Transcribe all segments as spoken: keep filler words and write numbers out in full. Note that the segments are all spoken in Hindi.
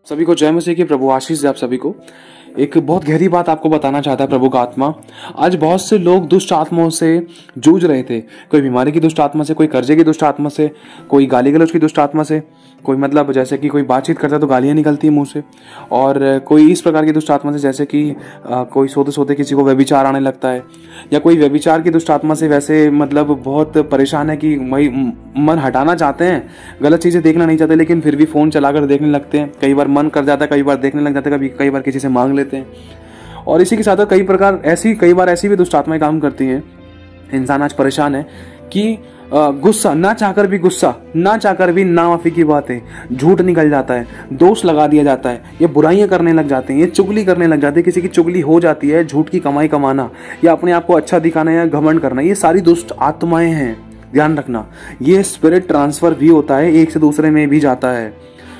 सभी को जय मसीह की। प्रभु आशीष दे आप सभी को। एक बहुत गहरी बात आपको बताना चाहता है प्रभु का आत्मा। आज बहुत से लोग दुष्ट आत्माओं से जूझ रहे थे, कोई बीमारी की दुष्ट आत्मा से, कोई कर्जे की दुष्ट आत्मा से, कोई गाली गलौज की दुष्ट आत्मा से, कोई मतलब जैसे कि कोई बातचीत करता है तो गालियां निकलती है मुंह से, और कोई इस प्रकार की दुष्ट आत्मा से जैसे कि आ, कोई सोते सोते किसी को व्यभिचार आने लगता है, या कोई व्यभिचार की दुष्ट आत्मा से वैसे मतलब बहुत परेशान है कि वही मन हटाना चाहते हैं, गलत चीजें देखना नहीं चाहते, लेकिन फिर भी फोन चलाकर देखने लगते हैं। कई बार मन कर जाता है, कई बार देखने लग जाते हैं, कभी कई बार किसी से मांग लेते हैं। और इसी के साथ कई प्रकार ऐसी कई बार ऐसी भी दुष्ट आत्माएं काम करती हैं। इंसान आज परेशान है कि गुस्सा ना चाहकर भी गुस्सा ना चाहकर भी ना माफी की बातें, झूठ निकल जाता है, दोष लगा दिया जाता है, ये बुराइयां करने लग जाते हैं, ये चुगली करने लग जाते हैं, किसी की चुगली हो जाती है, झूठ की कमाई कमाना या अपने आप को अच्छा दिखाना या घमंड करना, ये सारी दुष्ट आत्माएं हैं। ध्यान रखना, ये स्पिरिट ट्रांसफर भी होता है, एक से दूसरे में भी जाता है।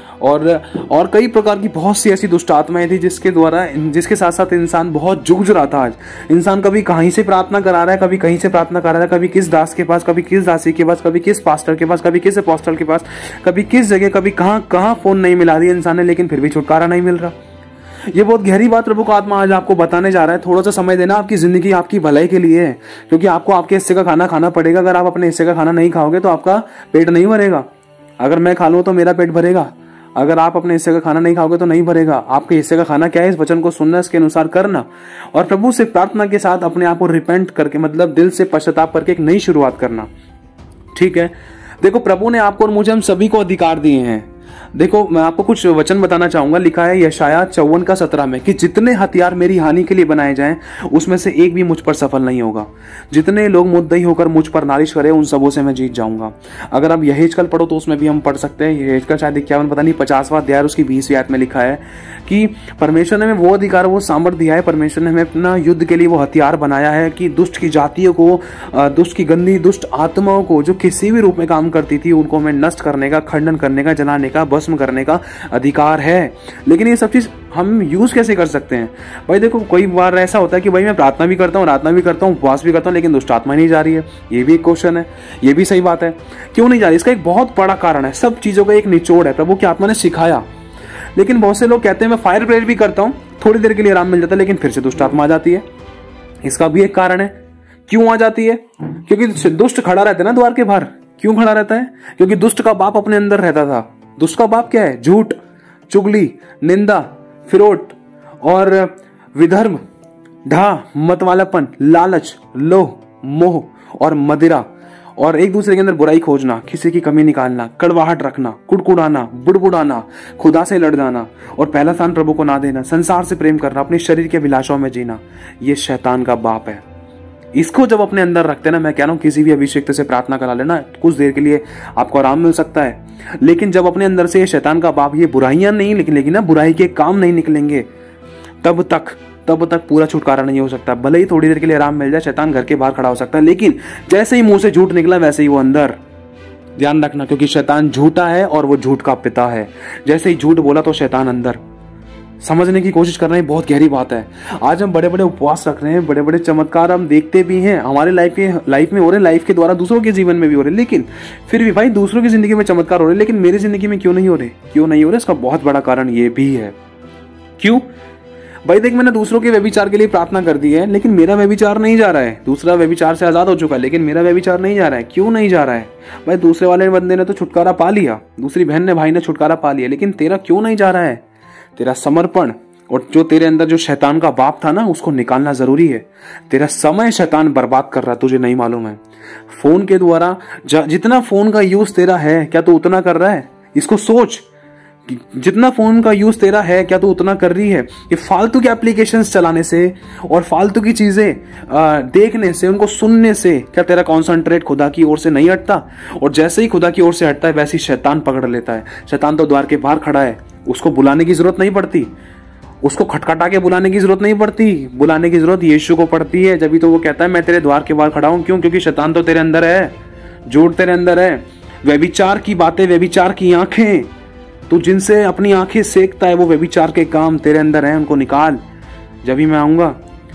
और और कई प्रकार की बहुत सी ऐसी दुष्ट आत्माएं थी जिसके द्वारा जिसके साथ साथ इंसान बहुत जूझ रहा था। आज इंसान कभी कहीं से प्रार्थना करा रहा है, कभी कहीं से प्रार्थना करा रहा है, कभी किस दास के पास, कभी किस दासी के पास, कभी किस पास्टर के पास, कभी किस अपोस्टल के पास, कभी किस जगह, कभी कहां कहां फोन नहीं मिला दिया इंसान ने, लेकिन फिर भी छुटकारा नहीं मिल रहा। ये बहुत गहरी बात प्रभु का आत्मा आज आपको बताने जा रहा है। थोड़ा सा समय देना, आपकी जिंदगी आपकी भलाई के लिए है, क्योंकि आपको आपके हिस्से का खाना खाना पड़ेगा। अगर आप अपने हिस्से का खाना नहीं खाओगे तो आपका पेट नहीं भरेगा। अगर मैं खा लूं तो मेरा पेट भरेगा, अगर आप अपने हिस्से का खाना नहीं खाओगे तो नहीं भरेगा। आपके हिस्से का खाना क्या है? इस वचन को सुनना, इसके अनुसार करना, और प्रभु से प्रार्थना के साथ अपने आप को रिपेंट करके, मतलब दिल से पश्चाताप करके एक नई शुरुआत करना। ठीक है, देखो प्रभु ने आपको और मुझे, हम सभी को अधिकार दिए हैं। देखो मैं आपको कुछ वचन बताना चाहूंगा। लिखा है यशाया चौवन का सत्रह में कि जितने हथियार मेरी हानि के लिए बनाए जाएं उसमें से एक भी मुझ पर सफल नहीं होगा। जितने लोग मुद्दई होकर मुझ पर नालिश करें उन सबों से मैं जीत जाऊंगा। अगर आप यहेजकल पढ़ो तो उसमें भी हम पढ़ सकते हैं। यहेजकल शायद इक्यावन पता नहीं पचासवां अध्याय उसकी बीसवीं आयत में लिखा है कि परमेश्वर ने हमें वो अधिकार, वो सामर्थ्य दिया है। परमेश्वर ने हमें अपना युद्ध के लिए वो हथियार बनाया है कि दुष्ट की जातियों को, दुष्ट की गंदी दुष्ट आत्माओं को जो किसी भी रूप में काम करती थी, उनको हमें नष्ट करने का, खंडन करने का, जलाने का, भस्म करने का अधिकार है। लेकिन ये सब चीज हम यूज कैसे कर सकते हैं? भाई देखो, कई बार ऐसा होता है कि भाई मैं प्रार्थना भी करता हूँ, प्रार्थना भी करता हूँ, उपवास भी करता हूँ, लेकिन दुष्ट आत्मा नहीं जा रही है। ये भी एक क्वेश्चन है, ये भी सही बात है। क्यों नहीं जा रही? इसका एक बहुत बड़ा कारण है। सब चीजों का एक निचोड़ है, प्रभु की आत्मा ने सिखाया। लेकिन बहुत से लोग कहते हैं मैं फायर प्रेयर भी करता हूँ, थोड़ी देर के लिए आराम मिल जाता है, लेकिन फिर से दुष्ट आत्मा आ जाती है। इसका भी एक कारण है। क्यों आ जाती है? क्योंकि दुष्ट खड़ा रहता है ना द्वार के बाहर। क्यों खड़ा रहता है? क्योंकि दुष्ट का बाप अपने अंदर रहता था। दुष्ट का बाप क्या है? झूठ, चुगली, निंदा, फिरोट और विधर्म, ढा, मतवालापन, लालच, लोभ, मोह और मदिरा, और एक दूसरे के अंदर बुराई खोजना, किसी की कमी निकालना, कड़वाहट रखना, कुड़कुड़ाना, बुड़बुड़ाना, खुदा से लड़ जाना, और पहला स्थान प्रभु को ना देना, संसार से प्रेम करना, अपने शरीर के अभिलाषाओं में जीना, ये शैतान का बाप है। इसको जब अपने अंदर रखते ना, मैं कह रहा हूं किसी भी अभिषेक से प्रार्थना करा लेना, कुछ देर के लिए आपको आराम मिल सकता है। लेकिन जब अपने अंदर से ये शैतान का बाप, ये बुराइयां नहीं निकलेगी ना, बुराई के काम नहीं निकलेंगे, तब तक तब तक पूरा छुटकारा नहीं हो सकता। भले ही थोड़ी देर के लिए आराम मिल जाए, शैतान घर के बाहर खड़ा हो सकता है, लेकिन जैसे ही मुंह से झूठ निकला वैसे ही वो अंदर। ध्यान रखना, क्योंकि शैतान झूठा है और वो झूठ का पिता है। जैसे ही झूठ बोला तो शैतान अंदर। समझने की कोशिश कर रहे हैं, बहुत गहरी बात है। आज हम बड़े बड़े उपवास रख रहे हैं, बड़े बड़े चमत्कार हम देखते भी हैं, हमारे लाइफ के लाइफ में हो रहे, लाइफ के द्वारा दूसरों के जीवन में भी हो रहे, लेकिन फिर भी भाई दूसरों की जिंदगी में चमत्कार हो रहे, लेकिन मेरी जिंदगी में क्यों नहीं हो रहे? क्यों नहीं हो रहे? इसका बहुत बड़ा कारण ये भी है। क्यों? भाई देख, मैंने दूसरों के व्यभिचार के लिए प्रार्थना कर दी है, लेकिन मेरा व्यभिचार नहीं जा रहा है। दूसरा व्यभिचार से आजाद हो चुका है, लेकिन मेरा व्यभिचार नहीं जा रहा है। क्यों नहीं जा रहा है? भाई दूसरे वाले बंदे ने तो छुटकारा पा लिया, दूसरी बहन ने, भाई ने छुटकारा पा लिया, लेकिन तेरा क्यों नहीं जा रहा है? तेरा समर्पण और जो तेरे अंदर जो शैतान का बाप था ना, उसको निकालना जरूरी है। तेरा समय शैतान बर्बाद कर रहा है, तुझे नहीं मालूम है। फोन के द्वारा जितना फोन का यूज तेरा है, क्या तू उतना कर रहा है? इसको सोच, जितना फोन का यूज तेरा है क्या तू उतना कर रही है? ये फालतू के एप्लीकेशंस चलाने से और फालतू की चीजें देखने से, उनको सुनने से क्या तेरा कॉन्सेंट्रेट खुदा की ओर से नहीं हटता? और जैसे ही खुदा की ओर से हटता है वैसे ही शैतान पकड़ लेता है। शैतान तो द्वार के बाहर खड़ा है, उसको बुलाने की जरूरत नहीं पड़ती, उसको खटखटा के बुलाने की जरूरत नहीं पड़ती, बुलाने की जरूरत यीशु को पड़ती है। जब भी तो वो कहता है मैं तेरे द्वार के बाहर खड़ा हूं। क्यों? क्योंकि शैतान तो तेरे अंदर है, झूठ तेरे अंदर है, व्यभिचार की बातें, व्यभिचार की आंखें, तू जिनसे अपनी आंखें सेकता है, वो व्यभिचार के काम तेरे अंदर हैं, उनको निकाल। जब भी मैं आऊंगा,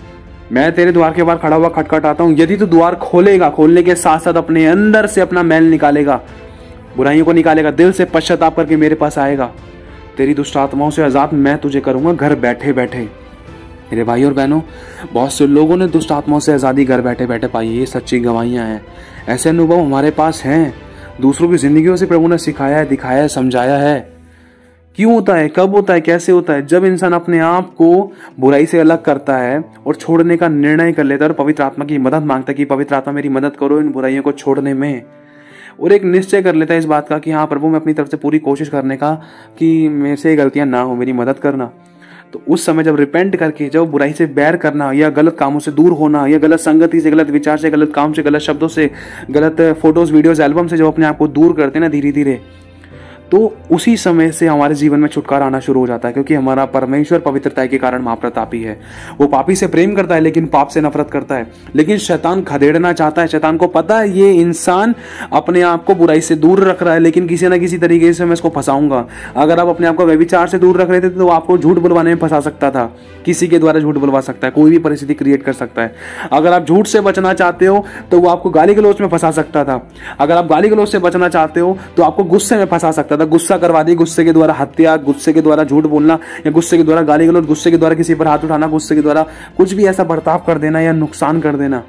मैं तेरे द्वार के बाहर खड़ा हुआ खटखटाता हूं, यदि तू द्वार खोलेगा, खोलने के साथ साथ अपने अंदर से अपना मैल निकालेगा, बुराइयों को निकालेगा, दिल से पश्चाताप करके मेरे पास आएगा, तेरी दुष्ट आत्माओं से आज़ाद मैं तुझे करूँगा घर बैठे बैठे। मेरे भाई और बहनों, बहुत से लोगों ने दुष्ट आत्माओं से आज़ादी घर बैठे बैठे पाई है। ये सच्ची गवाहियाँ हैं, ऐसे अनुभव हमारे पास हैं। दूसरों की जिंदगियों से प्रभु ने सिखाया है, दिखाया है, समझाया है। क्यों होता है, कब होता है, कैसे होता है? जब इंसान अपने आप को बुराई से अलग करता है और छोड़ने का निर्णय कर लेता है और पवित्र आत्मा की मदद मांगता है कि पवित्र आत्मा मेरी मदद करो इन बुराइयों को छोड़ने में, और एक निश्चय कर लेता है इस बात का कि हाँ प्रभु, मैं अपनी तरफ से पूरी कोशिश करने का कि मेरे से गलतियां ना हो, मेरी मदद करना। तो उस समय जब रिपेंट करके, जब बुराई से बैर करना या गलत कामों से दूर होना या गलत संगति से, गलत विचार से, गलत काम से, गलत शब्दों से, गलत फोटोज, वीडियोज, एल्बम से जब अपने आप को दूर करते हैं ना धीरे धीरे, तो उसी समय से हमारे जीवन में छुटकारा आना शुरू हो जाता है। क्योंकि हमारा परमेश्वर पवित्रता के कारण महाप्रतापी है। वो पापी से प्रेम करता है लेकिन पाप से नफरत करता है। लेकिन शैतान खदेड़ना चाहता है। शैतान को पता है ये इंसान अपने आप को बुराई से दूर रख रहा है, लेकिन किसी ना किसी तरीके से मैं इसको फंसाऊंगा। अगर आप अपने आप को व्यभिचार से दूर रख रहे थे तो आपको झूठ बुलवाने में फंसा सकता था, किसी के द्वारा झूठ बुलवा सकता है, कोई भी परिस्थिति क्रिएट कर सकता है। अगर आप झूठ से बचना चाहते हो तो वो आपको गाली गलौज में फंसा सकता था। अगर आप गाली गलौज से बचना चाहते हो तो आपको गुस्से में फंसा सकता था, गुस्सा करवा दी, गुस्से के द्वारा हत्या, गुस्से के द्वारा झूठ बोलना या गुस्से के द्वारा गाली गलौज, गुस्से के द्वारा किसी पर हाथ उठाना, गुस्से के द्वारा कुछ भी ऐसा बर्ताव कर देना या नुकसान कर देना।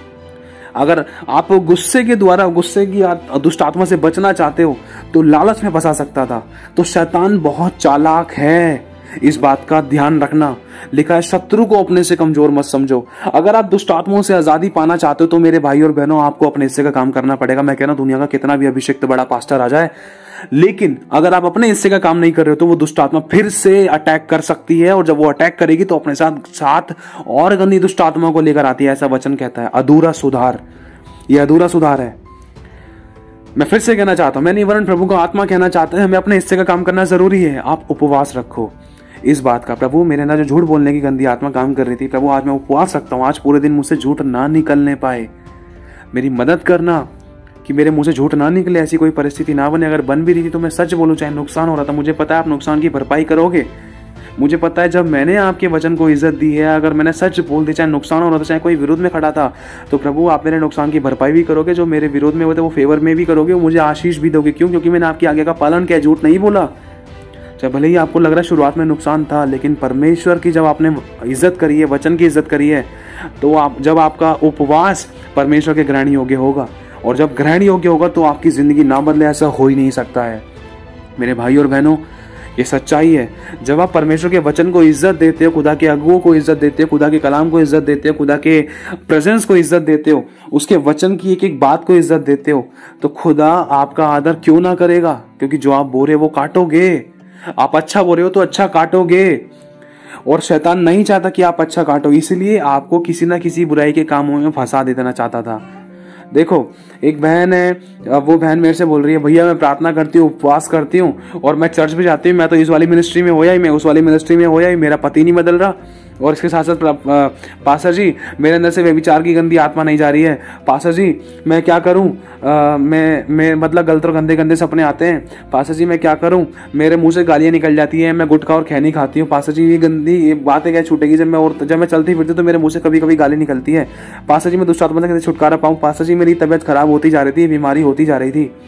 अगर आप गुस्से के द्वारा, गुस्से की दुष्ट आत्मा से बचना चाहते हो तो लालच में फंसा सकता था। तो शैतान बहुत चालाक है, इस बात का ध्यान रखना। लिखा है शत्रु को अपने से कमजोर मत समझो। अगर आप दुष्ट आत्माओं से आजादी पाना चाहते हो तो मेरे भाई और बहनों, आपको अपने हिस्से का काम करना पड़ेगा। मैं कह रहा हूं दुनिया का कितना भी अभिषिक्त बड़ा पास्टर आ जाए, लेकिन अगर आप अपने हिस्से का काम नहीं कर रहे हो तो वो दुष्ट आत्मा फिर से अटैक कर सकती है, और जब वो अटैक करेगी तो अपने साथ साथ और गंदी दुष्ट आत्माओं को लेकर आती है। ऐसा वचन कहता है। अधूरा सुधार, ये अधूरा सुधार है। मैं फिर से कहना चाहता हूं, मैं नहीं वरन प्रभु का आत्मा कहना चाहता है, हमें अपने हिस्से का काम करना जरूरी है। आप उपवास रखो इस बात का, प्रभु मेरे अंदर जो झूठ बोलने की गंदी आत्मा काम कर रही थी, प्रभु आज मैं उपवास रखता हूं, आज पूरे दिन मुझसे झूठ ना निकलने पाए। मेरी मदद करना कि मेरे मुंह से झूठ ना निकले, ऐसी कोई परिस्थिति ना बने। अगर बन भी रही थी तो मैं सच बोलूं, चाहे नुकसान हो रहा था। मुझे पता है आप नुकसान की भरपाई करोगे। मुझे पता है जब मैंने आपके वचन को इज्जत दी है, अगर मैंने सच बोल दी, चाहे नुकसान हो रहा था, चाहे कोई विरोध में खड़ा था, तो प्रभु आप मेरे नुकसान की भरपाई भी करोगे। जो मेरे विरोध में हुए थे वो फेवर में भी करोगे, मुझे आशीष भी दोगे। क्यों? क्योंकि मैंने आपकी आज्ञा का पालन किया, झूठ नहीं बोला। चाहे भले ही आपको लग रहा है शुरुआत में नुकसान था, लेकिन परमेश्वर की जब आपने इज्जत करी है, वचन की इज्जत करी है, तो आप जब आपका उपवास परमेश्वर के ग्रहण योग्य होगा, और जब ग्रहण योग्य होगा तो आपकी जिंदगी ना बदले, ऐसा हो ही नहीं सकता है। मेरे भाई और बहनों, ये सच्चाई है। जब आप परमेश्वर के वचन को इज्जत देते हो, खुदा के अगुओं को इज्जत देते हो, खुदा के कलाम को इज्जत देते हो, खुदा के प्रेजेंस को इज्जत देते हो, उसके वचन की एक एक बात को इज्जत देते हो, तो खुदा आपका आदर क्यों ना करेगा? क्योंकि जो आप बो रहे हो वो काटोगे। आप अच्छा बो रहे हो तो अच्छा काटोगे, और शैतान नहीं चाहता कि आप अच्छा काटो, इसलिए आपको किसी ना किसी बुराई के कामों में फंसा देना चाहता था। देखो, एक बहन है, वो बहन मेरे से बोल रही है, भैया मैं प्रार्थना करती हूँ, उपवास करती हूँ, और मैं चर्च भी जाती हूँ, मैं तो इस वाली मिनिस्ट्री में होया ही, मैं उस वाली मिनिस्ट्री में होया ही, मेरा पति नहीं बदल रहा, और इसके साथ साथ पास्टर जी मेरे अंदर से व्यभिचार की गंदी आत्मा नहीं जा रही है। पास्टर जी मैं क्या करूं? आ, मैं मैं मतलब गलत और गंदे गंदे सपने आते हैं। पास्टर जी मैं क्या करूं? मेरे मुंह से गालियां निकल जाती हैं, मैं गुटखा और खैनी खाती हूँ। पास्टर जी ये गंदी ये बातें क्या छूटेगी? जब मैं और जब मैं चलती फिरती तो मेरे मुंह से कभी कभी गाली निकलती है। पास्टर जी मैं दुष्ट आत्मा से कैसे छुटकारा पाऊं? पास्टर जी मेरी तबीयत खराब होती जा रही थी, बीमारी होती जा रही थी।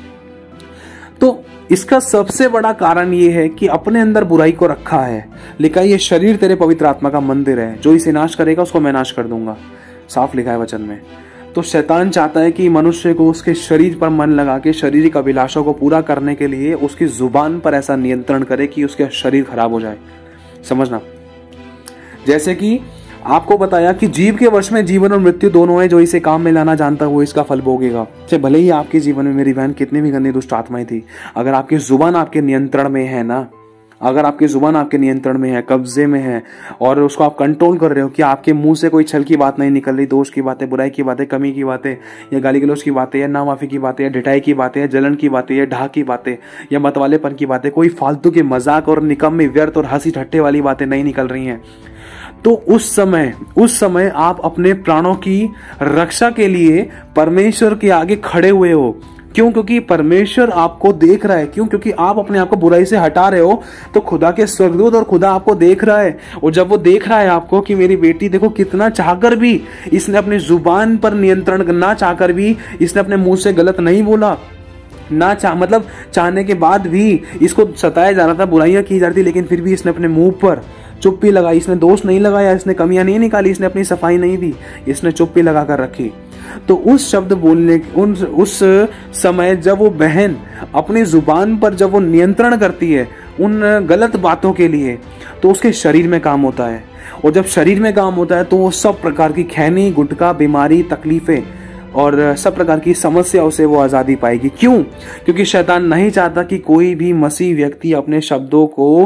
तो इसका सबसे बड़ा कारण ये है कि अपने अंदर बुराई को रखा है। लिखा है ये शरीर तेरे पवित्र आत्मा का मंदिर है, जो इसे नाश करेगा उसको मैं नाश कर दूंगा। साफ लिखा है वचन में। तो शैतान चाहता है कि मनुष्य को उसके शरीर पर मन लगा के शारीरिक अभिलाषों को पूरा करने के लिए उसकी जुबान पर ऐसा नियंत्रण करे कि उसका शरीर खराब हो जाए। समझना, जैसे कि आपको बताया कि जीव के वश में जीवन और मृत्यु दोनों है, जो इसे काम में लाना जानता है वो इसका फल भोगेगा। चाहे भले ही आपके जीवन में मेरी बहन कितनी भी गंदी दुष्ट आत्माएं थी, अगर आपकी जुबान आपके नियंत्रण में है ना, अगर आपकी जुबान आपके नियंत्रण में है, कब्जे में है, और उसको आप कंट्रोल कर रहे हो कि आपके मुंह से कोई छल की बात नहीं निकल रही, दोष की बातें, बुराई की बातें, कमी की बातें, या गाली गलौज की बातें, या नामाफी की बातें, या ढिठाई की बातें, या जलन की बातें, या ढा की बातें, या मतवालेपन की बातें, कोई फालतू के मजाक और निकम्मे व्यर्थ और हंसी ठट्ठे वाली बातें नहीं निकल रही हैं, तो उस समय उस समय आप अपने प्राणों की रक्षा के लिए परमेश्वर के आगे खड़े हुए हो। क्यों? क्योंकि परमेश्वर आपको देख रहा है। क्यों? क्योंकि आप अपने आप को बुराई से हटा रहे हो, तो खुदा के स्वर्गदूत और खुदा आपको देख रहा है। और जब वो देख रहा है आपको कि मेरी बेटी देखो कितना चाहकर भी इसने अपनी जुबान पर नियंत्रण ना चाहकर भी इसने अपने मुंह से गलत नहीं बोला, ना चाह मतलब चाहने के बाद भी इसको सताया जा रहा था, बुराइयां की जा रही थी, लेकिन फिर भी इसने अपने मुंह पर चुप्पी लगाई। इसने दोष नहीं लगाया, इसने कमियां नहीं निकाली, इसने अपनी सफाई नहीं दी, इसने चुप्पी लगा कर रखी। तो उस शब्द बोलने उन उस समय जब वो बहन अपनी जुबान पर जब वो नियंत्रण करती है उन गलत बातों के लिए, तो उसके शरीर में काम होता है। और जब शरीर में काम होता है तो वो सब प्रकार की खैनी, गुटका, बीमारी, तकलीफें और सब प्रकार की समस्याओं से वो आज़ादी पाएगी। क्यों? क्योंकि शैतान नहीं चाहता कि कोई भी मसीह व्यक्ति अपने शब्दों को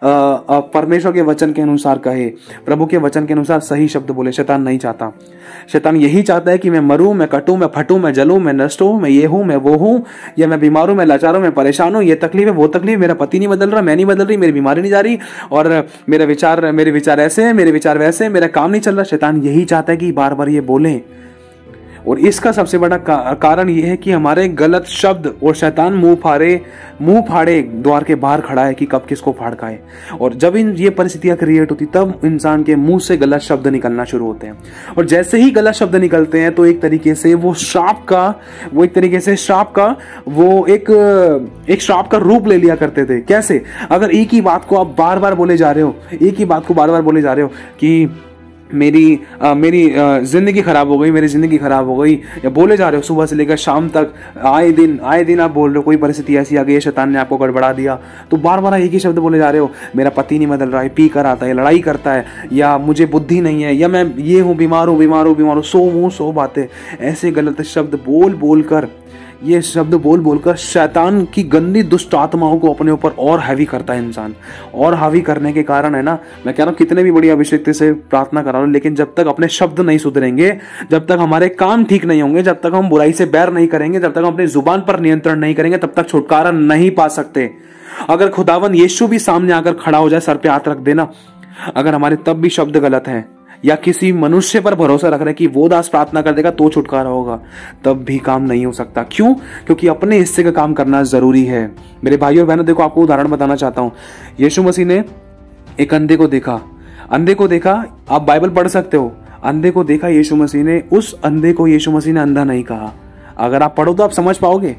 परमेश्वर के वचन के अनुसार कहे, प्रभु के वचन के अनुसार सही शब्द बोले। शैतान नहीं चाहता। शैतान यही चाहता है कि मैं मरूं, मैं कटूं, मैं फटूं, मैं जलूं, मैं नष्ट हूं, मैं ये हूं, मैं वो हूं, या मैं बीमार हूं, मैं लाचार हूं, मैं परेशान हूं, ये तकलीफ है, वो तकलीफ, मेरा पति नहीं बदल रहा, मैं नहीं बदल रही, मेरी बीमारी नहीं जा रही, और मेरे विचार मेरे विचार ऐसे हैं, मेरे विचार वैसे हैं, मेरा काम नहीं चल रहा। शैतान यही चाहता है कि बार बार ये बोलें। और इसका सबसे बड़ा का, कारण यह है कि हमारे गलत शब्द, और शैतान मुंह फाड़े मुंह फाड़े द्वार के बाहर खड़ा है कि कब किसको फाड़ खाए। और जब इन ये परिस्थितियां क्रिएट होती तब इंसान के मुंह से गलत शब्द निकलना शुरू होते हैं। और जैसे ही गलत शब्द निकलते हैं तो एक तरीके से वो श्राप का वो एक तरीके से श्राप का वो एक एक श्राप का रूप ले लिया करते थे। कैसे? अगर एक ही बात को आप बार बार बोले जा रहे हो, एक ही बात को बार बार बोले जा रहे हो कि मेरी आ, मेरी जिंदगी खराब हो गई, मेरी जिंदगी खराब हो गई, या बोले जा रहे हो सुबह से लेकर शाम तक, आए दिन आए दिन आप बोल रहे हो कोई परिस्थिति ऐसी आ गई है, शैतान ने आपको गड़बड़ा दिया, तो बार बार एक ही शब्द बोले जा रहे हो, मेरा पति नहीं बदल रहा है, पी कर आता है, लड़ाई करता है, या मुझे बुद्धि नहीं है, या मैं ये हूँ, बीमार हूँ बीमार हूँ बीमार हूँ, सो हूँ सो बातें। ऐसे गलत शब्द बोल बोल कर ये शब्द बोल बोलकर शैतान की गंदी दुष्ट आत्माओं को अपने ऊपर और हैवी करता है इंसान। और हावी करने के कारण है ना, मैं कह रहा हूँ कितने भी बड़ी अभिषेक से प्रार्थना करा लो, लेकिन जब तक अपने शब्द नहीं सुधरेंगे, जब तक हमारे काम ठीक नहीं होंगे, जब तक हम बुराई से बैर नहीं करेंगे, जब तक हम अपनी जुबान पर नियंत्रण नहीं करेंगे, तब तक छुटकारा नहीं पा सकते। अगर खुदावन यीशु भी सामने आकर खड़ा हो जाए, सर पे हाथ रख देना, अगर हमारे तब भी शब्द गलत हैं, या किसी मनुष्य पर भरोसा रख रहे कि वो दास प्रार्थना कर देगा तो छुटकारा होगा, तब भी काम नहीं हो सकता। क्यों? क्योंकि अपने हिस्से का काम करना जरूरी है। मेरे भाइयों और बहनों, देखो आपको उदाहरण बताना चाहता हूं। यीशु मसीह ने एक अंधे को देखा, अंधे को देखा, आप बाइबल पढ़ सकते हो, अंधे को देखा यीशु मसीह ने, उस अंधे को यीशु मसीह ने अंधा नहीं कहा। अगर आप पढ़ो तो आप समझ पाओगे।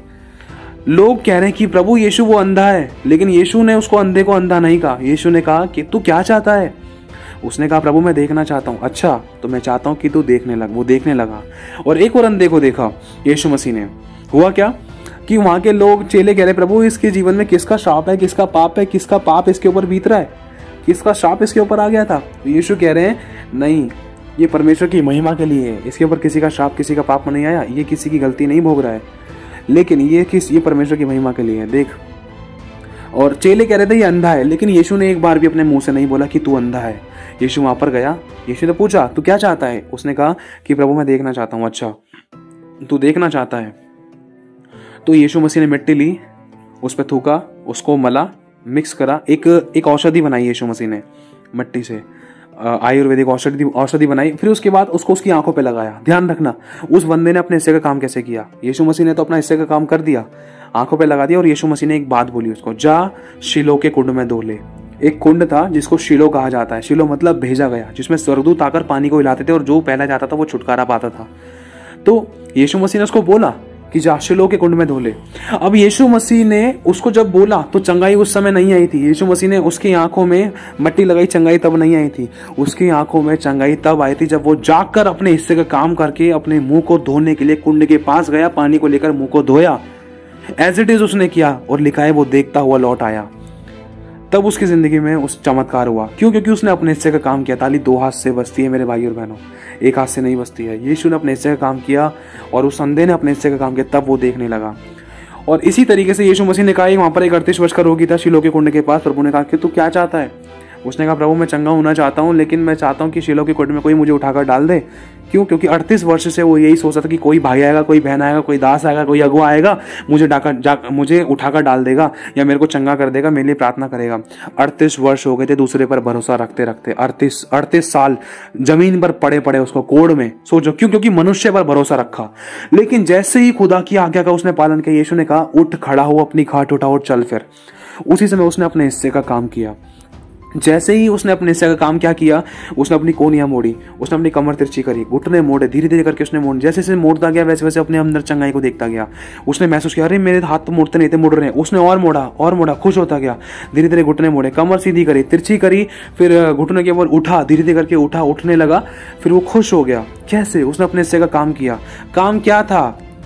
लोग कह रहे हैं कि प्रभु यीशु वो अंधा है, लेकिन यीशु ने उसको अंधे को अंधा नहीं कहा। यीशु ने कहा कि तू क्या चाहता है? उसने कहा प्रभु मैं देखना चाहता हूँ। अच्छा, तो मैं चाहता हूँ कि तू देखने लग। वो देखने लगा। और एक और अंधे को देखा यीशु मसीह ने। हुआ क्या कि वहां के लोग, चेले कह रहे प्रभु इसके जीवन में किसका श्राप है, किसका पाप है, किसका पाप इसके ऊपर बीत रहा है, किसका श्राप इसके ऊपर आ गया था? तो यीशु कह रहे हैं नहीं, ये परमेश्वर की महिमा के लिए है, इसके ऊपर किसी का श्राप, किसी का पाप नहीं आया, ये किसी की गलती नहीं भोग रहा है, लेकिन ये किस ये परमेश्वर की महिमा के लिए है, देख। और चेले कह रहे थे ये अंधा है, लेकिन यीशु ने एक बार भी अपने मुंह से नहीं बोला कि तू अंधा है। यीशु वहां पर गया, यीशु ने पूछा तू क्या चाहता है? उसने कहा कि प्रभु मैं देखना चाहता हूं। अच्छा, तू देखना चाहता है? तो यीशु मसीह ने मिट्टी ली, उस पर थूका, उसको मला, मिक्स करा, एक एक औषधि बनाई यीशु मसीह ने मिट्टी से, आयुर्वेदिक औषधि औषधि बनाई। फिर उसके बाद उसको उसकी आंखों पे लगाया। ध्यान रखना, उस बंदे ने अपने हिस्से का काम कैसे किया? यीशु मसीह ने तो अपना हिस्से का काम कर दिया, आंखों पे लगा दिया, और यीशु मसीह ने एक बात बोली उसको, जा शिलो के कुंड में धो ले। एक कुंड था जिसको शिलो कहा जाता है। शिलो मतलब भेजा गया, जिसमें स्वर्गदूत आकर पानी को हिलाते थे और जो पहला जाता था वो छुटकारा पाता था। तो यीशु मसीह ने उसको बोला कि जा शिलो के कुंड में धो ले। अब यीशु मसीह ने उसको जब बोला तो चंगाई उस समय नहीं आई थी। यीशु मसीह ने उसकी आंखों में मट्टी लगाई, चंगाई तब नहीं आई थी। उसकी आंखों में चंगाई तब आई थी जब वो जाकर अपने हिस्से का काम करके अपने मुंह को धोने के लिए कुंड के पास गया, पानी को लेकर मुंह को धोया। एज इट इज उसने किया, और लिखा है वो देखता हुआ लौट आया। तब उसकी जिंदगी में उस चमत्कार हुआ। क्यों? क्योंकि उसने अपने हिस्से का काम किया। ताली दो हाथ से बजती है मेरे भाई और बहनों, एक हाथ से नहीं बजती है। यीशु ने अपने हिस्से का काम किया और उस अंधे ने अपने हिस्से का काम किया, तब वो देखने लगा। और इसी तरीके से यीशु मसीह ने कहा, वहां पर एक अड़तीस वर्ष का रोगी था शिलो के कुंड के पास। प्रभु ने कहा कि तू क्या चाहता है? उसने कहा प्रभु मैं चंगा होना चाहता हूँ, लेकिन मैं चाहता हूँ कि शिलो के कुंड में कोई मुझे उठाकर डाल दे। क्यों? क्योंकि अड़तीस वर्ष से वो यही सोचता था कि कोई भाई आएगा, कोई बहन आएगा, कोई दास आएगा, कोई अगुआ आएगा, मुझे डाकर जा मुझे उठाकर डाल देगा या मेरे को चंगा कर देगा, मेरे लिए प्रार्थना करेगा। अड़तीस वर्ष हो गए थे दूसरे पर भरोसा रखते रखते। अड़तीस अड़तीस साल जमीन पर पड़े पड़े उसको कोड़ में। सोचो क्यों? क्योंकि मनुष्य पर भरोसा रखा। लेकिन जैसे ही खुदा की आज्ञा का उसने पालन किया, यीशु ने कहा उठ, खड़ा हो, अपनी खाट उठा और चल फिर। उसी समय उसने अपने हिस्से का काम किया। जैसे ही उसने अपने हिस्से का काम क्या किया, उसने अपनी कोनियां मोड़ी, उसने अपनी कमर तिरछी करी, घुटने मोड़े, धीरे धीरे करके उसने मोड़, जैसे जैसे मोड़ता गया वैसे वैसे अपने अंदर चंगाई को देखता गया। उसने महसूस किया, अरे मेरे हाथ तो मुड़ते नहीं थे, मुड़ रहे हैं। उसने और मोड़ा और मोड़ा, खुश होता गया, धीरे धीरे घुटने मोड़े, कमर सीधी करी, तिरछी करी, फिर घुटने के ऊपर उठा, धीरे धीरे करके उठा, उठने लगा, फिर वो खुश हो गया। कैसे? उसने अपने हिस्से का काम किया। काम क्या था?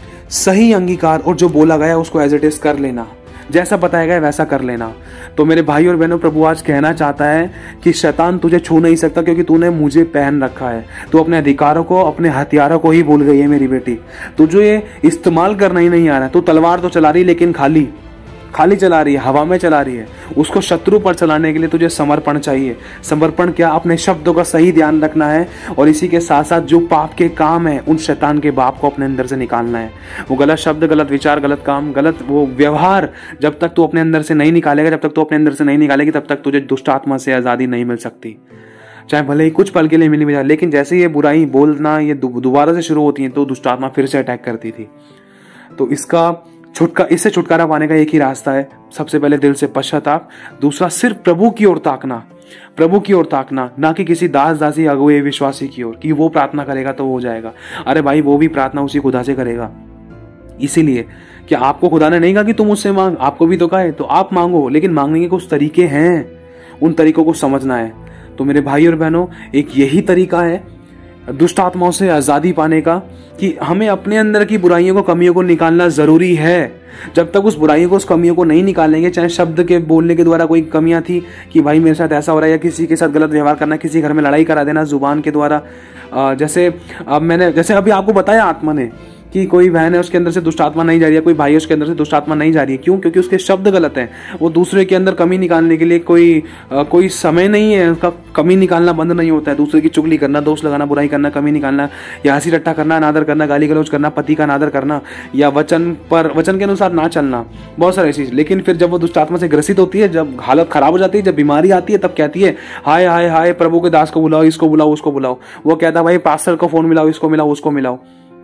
सही अंगीकार, और जो बोला गया उसको एज इट इज कर लेना, जैसा बताया गया वैसा कर लेना। तो मेरे भाई और बहनों, प्रभु आज कहना चाहता है कि शैतान तुझे छू नहीं सकता, क्योंकि तूने मुझे पहन रखा है। तू अपने अधिकारों को, अपने हथियारों को ही भूल गई है मेरी बेटी। तुझे ये इस्तेमाल करना ही नहीं आ रहा है। तू तलवार तो चला रही, लेकिन खाली खाली चला रही है, हवा में चला रही है। उसको शत्रु पर चलाने के लिए तुझे समर्पण चाहिए। समर्पण क्या? अपने शब्दों का सही ध्यान रखना है, और इसी के साथ साथ जो पाप के काम है उन शैतान के बाप को अपने अंदर से निकालना है। वो गलत शब्द, गलत विचार, गलत काम, गलत वो व्यवहार जब तक तू अपने अंदर से नहीं निकालेगा, जब तक तू अपने अंदर से नहीं निकालेगी, तब तक तुझे दुष्ट आत्मा से आज़ादी नहीं मिल सकती। चाहे भले ही कुछ पल के लिए मिली भी जाए, लेकिन जैसे ये बुराई बोलना ये दोबारा से शुरू होती है तो दुष्ट आत्मा फिर से अटैक करती थी। तो इसका छुटका इससे छुटकारा पाने का एक ही रास्ता है। सबसे पहले दिल से पश्चाताप, दूसरा सिर्फ प्रभु की ओर ताकना, प्रभु की ओर ताकना, ना कि किसी दास दासी अगुए विश्वासी की ओर कि वो प्रार्थना करेगा तो हो जाएगा। अरे भाई, वो भी प्रार्थना उसी खुदा से करेगा। इसीलिए कि आपको खुदा ने नहीं कहा कि तुम उससे मांग, आपको भी तो कहा है, तो आप मांगो, लेकिन मांगने के कुछ तरीके हैं, उन तरीकों को समझना है। तो मेरे भाई और बहनों, एक यही तरीका है दुष्ट आत्माओं से आज़ादी पाने का, कि हमें अपने अंदर की बुराइयों को, कमियों को निकालना जरूरी है। जब तक उस बुराइयों को, उस कमियों को नहीं निकालेंगे, चाहे शब्द के बोलने के द्वारा कोई कमियां थी कि भाई मेरे साथ ऐसा हो रहा है, या किसी के साथ गलत व्यवहार करना, किसी घर में लड़ाई करा देना जुबान के द्वारा, जैसे अब मैंने जैसे अभी आपको बताया आत्मा ने कि कोई बहन है उसके अंदर से दुष्ट आत्मा नहीं जा रही है, कोई भाई है उसके अंदर से दुष्ट आत्मा नहीं जा रही है। क्यों? क्योंकि उसके शब्द गलत हैं। वो दूसरे के अंदर कमी निकालने के लिए कोई आ, कोई समय नहीं है, उसका कमी निकालना बंद नहीं होता है। दूसरे की चुगली करना, दोष लगाना, बुराई करना, कमी निकालना, या हंसी रट्टा करना, अनादर करना, गाली गलौज करना, पति का अनादर करना, या वचन पर वचन के अनुसार ना चलना, बहुत सारी चीज। लेकिन फिर जब वो दुष्ट आत्मा से ग्रसित होती है, जब हालत खराब हो जाती है, जब बीमारी आती है, तब कहती है हाय हाय हाय, प्रभु के दास को बुलाओ, इसको बुलाओ, उसको बुलाओ। वो कहता है भाई पास्टर को फोन मिलाओ, इसको मिलाओ, उसको मिलाओ।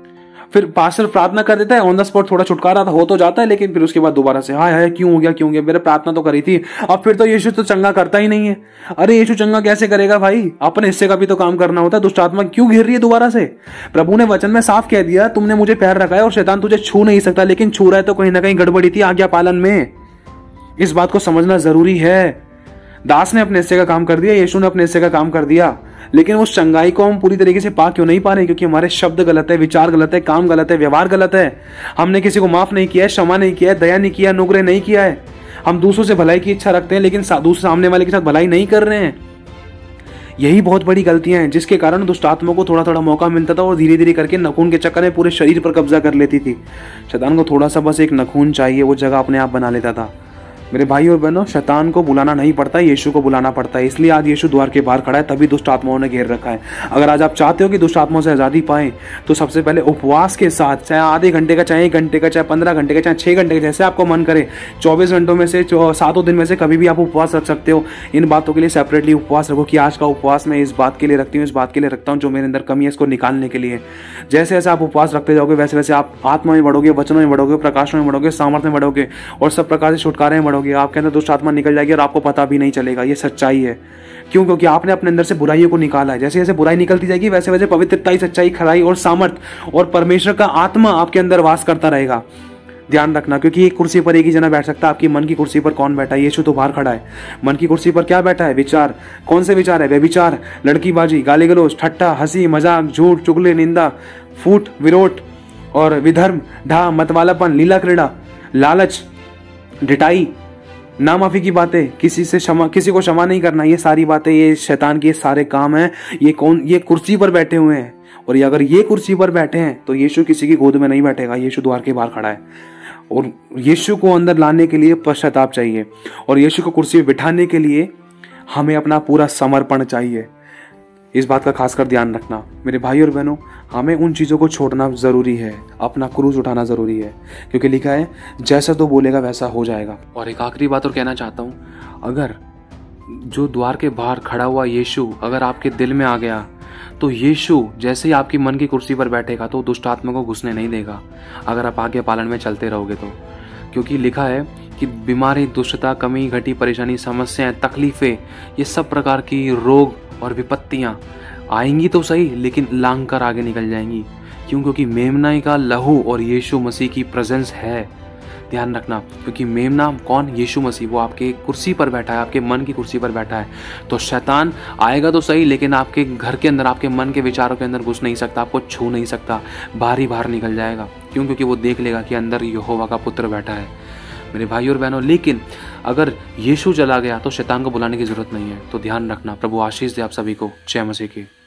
फिर पास्टर प्रार्थना कर देता है, ऑन द स्पॉट थोड़ा छुटकारा हो तो जाता है, लेकिन फिर उसके बाद दोबारा से हाय हाय क्यों हो गया, क्यों हो गया, मेरे प्रार्थना तो करी थी, अब फिर तो यीशु तो चंगा करता ही नहीं है। अरे यीशु चंगा कैसे करेगा भाई? अपने हिस्से का भी तो काम करना होता है। दुष्ट आत्मा क्यों घेर रही है दोबारा से? प्रभु ने वचन में साफ कह दिया, तुमने मुझे पैर रखा है और शैतान तुझे छू नहीं सकता, लेकिन छू रहा है तो कहीं ना कहीं गड़बड़ी थी आज्ञा पालन में। इस बात को समझना जरूरी है। दास ने अपने हिस्से का काम कर दिया, यीशु ने अपने हिस्से का काम कर दिया, लेकिन उस चंगाई को हम पूरी तरीके से पा क्यों नहीं पा रहे? क्योंकि हमारे शब्द गलत है, विचार गलत है, काम गलत है, व्यवहार गलत है। हमने किसी को माफ नहीं किया है, क्षमा नहीं किया है, दया नहीं किया, अनुग्रह नहीं किया है। हम दूसरों से भलाई की इच्छा रखते हैं, लेकिन दूसरे सामने वाले के साथ भलाई नहीं कर रहे हैं। यही बहुत बड़ी गलतियां हैं, जिसके कारण दुष्ट आत्मा को थोड़ा थोड़ा मौका मिलता था और धीरे धीरे करके नखून के चक्कर में पूरे शरीर पर कब्जा कर लेती थी। शैतान को थोड़ा सा बस एक नखून चाहिए, वो जगह अपने आप बना लेता था। मेरे भाई और बहनों, शैतान को बुलाना नहीं पड़ता, यीशु को बुलाना पड़ता है। इसलिए आज यीशु द्वार के बाहर खड़ा है, तभी दुष्ट आत्माओं ने घेर रखा है। अगर आज आप चाहते हो कि दुष्ट आत्माओं से आज़ादी पाएं, तो सबसे पहले उपवास के साथ, चाहे आधे घंटे का, चाहे एक घंटे का, चाहे पंद्रह घंटे का, चाहे छः घंटे का, जैसे आपको मन करे, चौबीस घंटों में से सातों दिन में से कभी भी आप उपवास रख सकते हो। इन बातों के लिए सेपरेटली उपवास रखो कि आज का उपवास मैं इस बात के लिए रखती हूँ, इस बात के लिए रखता हूँ जो मेरे अंदर कमी है, इसको निकालने के लिए। जैसे जैसे आप उपवास रखते जाओगे, वैसे वैसे आप आत्मा में बढ़ोगे, वचनों में बढ़ोगे, प्रकाश में बढ़ोगे, सामर्थ्य में बढ़ोगे, और सब प्रकार से छुटकारे में बढ़ोगे। आपके अंदर दुष्ट आत्मा निकल जाएगी और आपको पता भी नहीं चलेगा। ये सच्चाई है। क्यों? क्योंकि आपने अपने अंदर से बुराइयों को निकाला है। जैसे जैसे बुराई निकलती जाएगी, वैसे वैसे पवित्रता, सच्चाई, खराई और सामर्थ और परमेश्वर का आत्मा आपके अंदर वास करता रहेगा। ध्यान रखना, क्योंकि एक कुर्सी पर एक ही जना बैठ सकता है। आपकी मन की कुर्सी पर कौन बैठा है? यीशु तो बाहर खड़ा है। मन की कुर्सी पर क्या बैठा है? विचार। कौन से विचार है? व्यभिचार, लड़कीबाजी, गाली गलौज, ठट्टा, हंसी मजाक, झूठ, चुगली, निंदा, फूट, विरोध और विधर्म, ढा, मतवालापन, लीला क्रीड़ा, लालच, ढिठाई, ना माफी की बातें, किसी से क्षमा, किसी को क्षमा नहीं करना। ये सारी बातें, ये शैतान के सारे काम हैं। ये कौन? ये कुर्सी पर बैठे हुए हैं। और ये अगर ये कुर्सी पर बैठे हैं तो यीशु किसी की गोद में नहीं बैठेगा। यीशु द्वार के बाहर खड़ा है, और यीशु को अंदर लाने के लिए पश्चाताप चाहिए, और यीशु को कुर्सी पर बिठाने के लिए हमें अपना पूरा समर्पण चाहिए। इस बात का खासकर ध्यान रखना मेरे भाई और बहनों। हमें उन चीज़ों को छोड़ना ज़रूरी है, अपना क्रूज उठाना ज़रूरी है, क्योंकि लिखा है जैसा तो बोलेगा वैसा हो जाएगा। और एक आखिरी बात और कहना चाहता हूँ, अगर जो द्वार के बाहर खड़ा हुआ यीशु अगर आपके दिल में आ गया, तो यीशु जैसे ही आपकी मन की कुर्सी पर बैठेगा तो दुष्ट आत्मा को घुसने नहीं देगा, अगर आप आज्ञा पालन में चलते रहोगे तो। क्योंकि लिखा है कि बीमारी, दुष्टता, कमी, घटी, परेशानी, समस्याएं, तकलीफ़ें, ये सब प्रकार की रोग और विपत्तियां आएंगी तो सही, लेकिन लांग कर आगे निकल जाएंगी। क्यों? क्योंकि मेमना का लहू और यीशु मसीह की प्रेजेंस है। ध्यान रखना, क्योंकि मेमना कौन? यीशु मसीह। वो आपके कुर्सी पर बैठा है, आपके मन की कुर्सी पर बैठा है। तो शैतान आएगा तो सही, लेकिन आपके घर के अंदर, आपके मन के विचारों के अंदर घुस नहीं सकता, आपको छू नहीं सकता, बाहर ही बाहर निकल जाएगा। क्यों? क्योंकि वो देख लेगा कि अंदर यहोवा का पुत्र बैठा है। मेरे भाई और बहनों, लेकिन अगर यीशु चला गया तो शैतान को बुलाने की जरूरत नहीं है। तो ध्यान रखना। प्रभु आशीष दे आप सभी को। जय मसीह की।